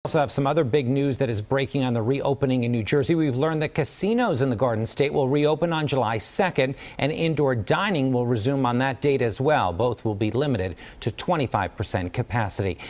Also have some other big news that is breaking on the reopening in New Jersey. We've learned that casinos in the Garden State will reopen on July 2nd, and indoor dining will resume on that date as well. Both will be limited to 25% capacity.